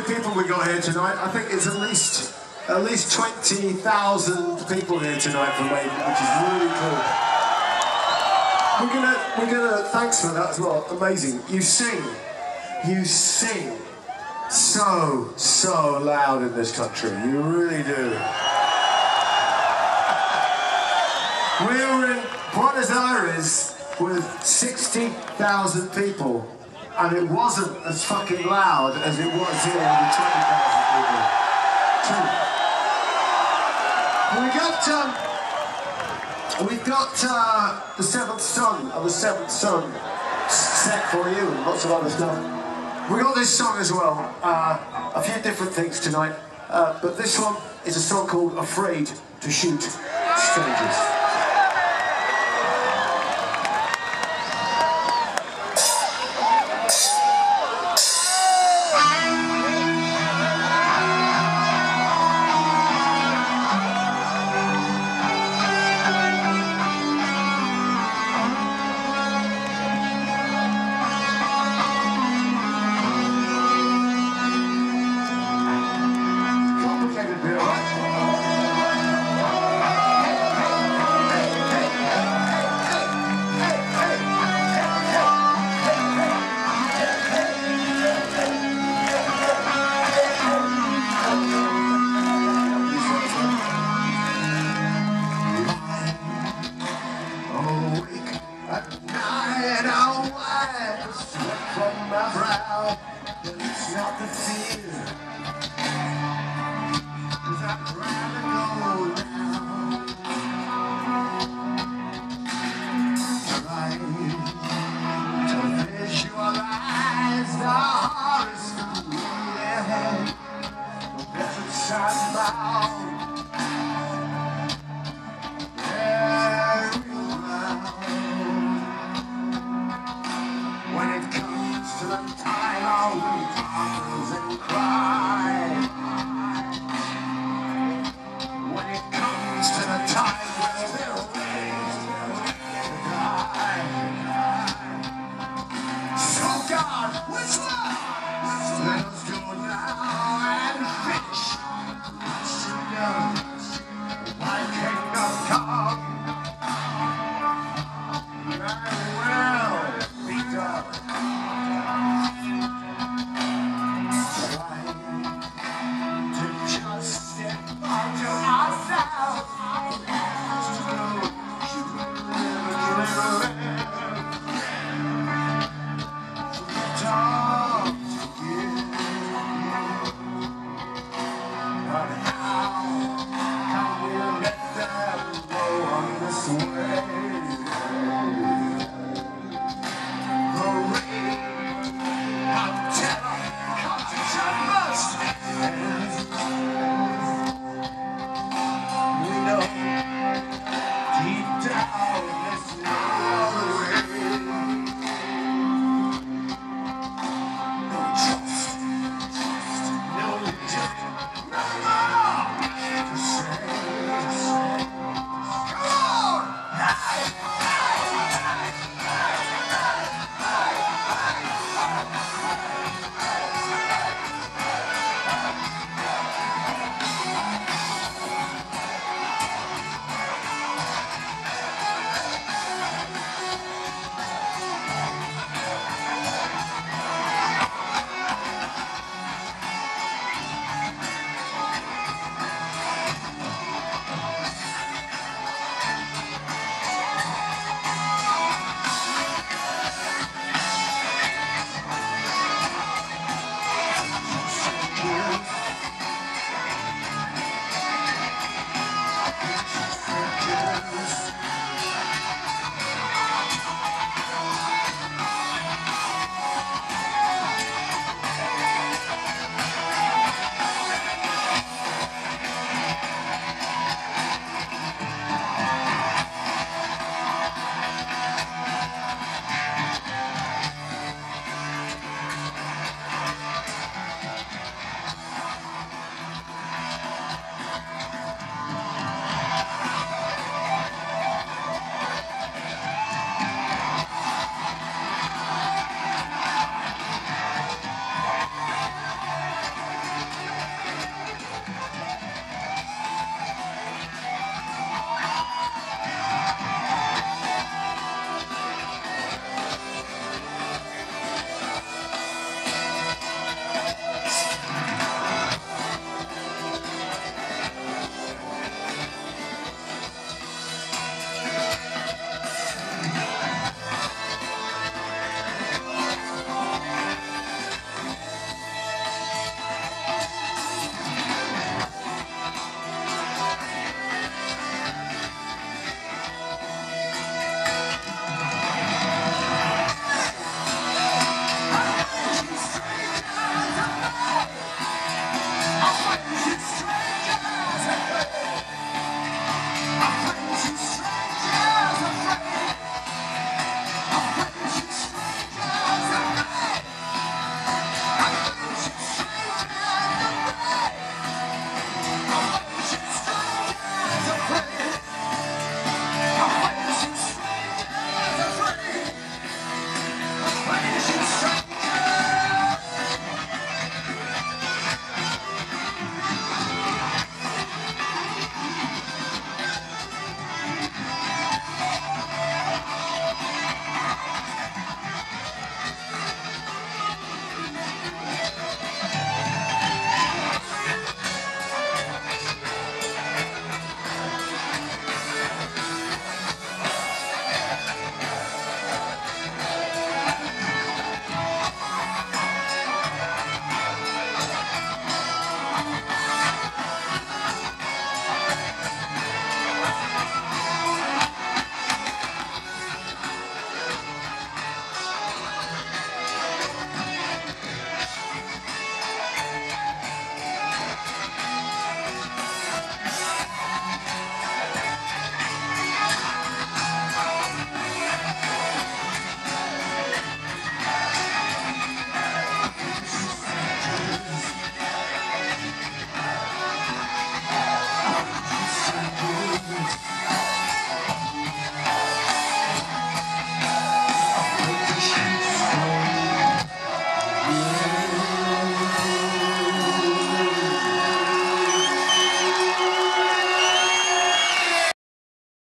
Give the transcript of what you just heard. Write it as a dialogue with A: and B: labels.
A: many people we got here tonight. I think it's at least 20,000 people here tonight for Maiden, which is really cool. We're gonna thanks for that as well. Amazing. You sing so loud in this country. You really do. We were in Buenos Aires with 60,000 people, and it wasn't as fucking loud as it was here with 20,000 people. We've got the Seventh Son of the Seventh Son set for you, and lots of other stuff. We got this song as well, a few different things tonight, but this one is a song called Afraid to Shoot Strangers. It's not the fear, 'cause I'd rather go now. Trying to visualize the horror story ahead. The desert side bound.